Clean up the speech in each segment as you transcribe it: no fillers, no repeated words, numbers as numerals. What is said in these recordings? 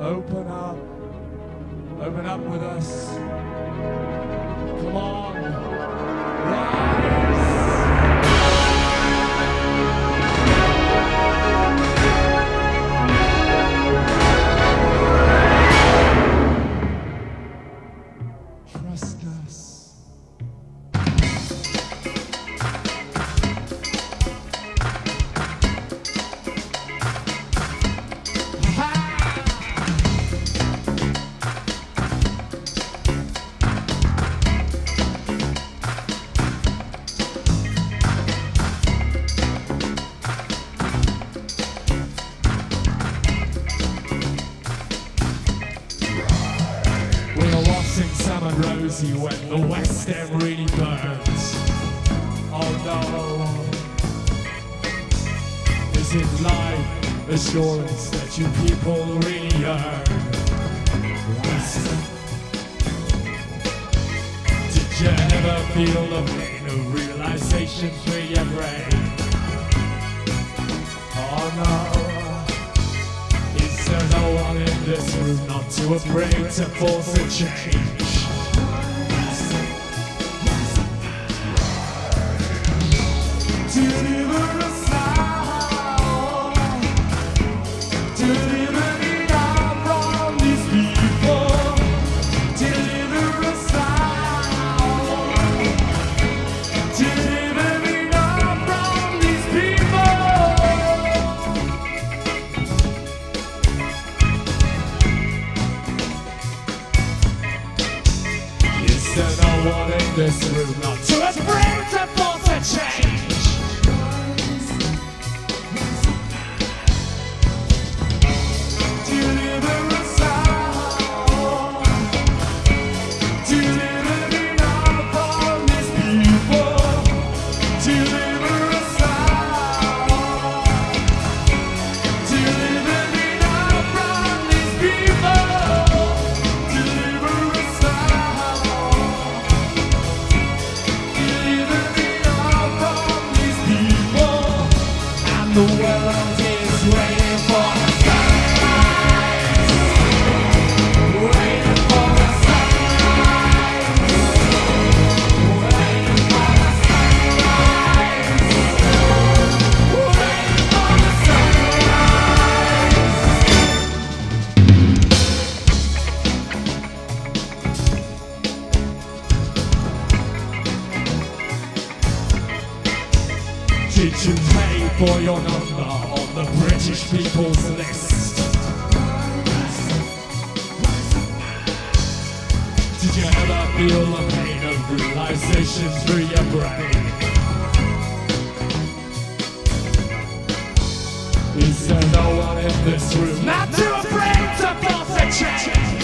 Open up with us. Come on, rise. Trust us. Rosie when the West End really burns. Oh no. Is it life assurance that you people really yearn? Did you ever feel the pain of realization through your brain? Oh no. Is there no one in this room not too afraid to force a change? Deliver us now. Deliver me now from these people. Deliver us now. Deliver me now from these people. Is there no one in this room not too afraid to force a change? The world is waiting for the sunrise. Waiting for the sunrise. Waiting for the sunrise. Waiting for the sunrise. Did you pay for your number on the British People's List? Did you ever feel the pain of realization through your brain? Is there no one in this room not too afraid to force a change?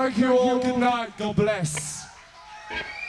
Thank you all. Good night. God bless.